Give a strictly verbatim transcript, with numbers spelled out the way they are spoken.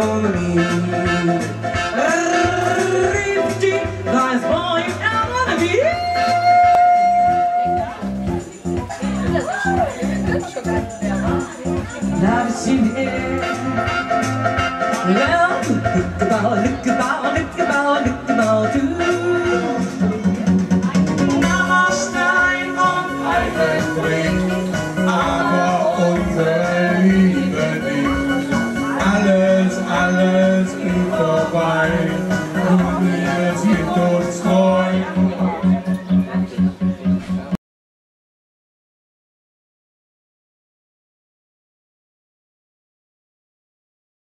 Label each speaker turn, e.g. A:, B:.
A: on me. Nice boy, I wanna be. Love is in the air. Well, look about, look about, look about, look about too. Namastein und einen Blick, aber unsere Liebe nicht. Alles, alles ist vorbei.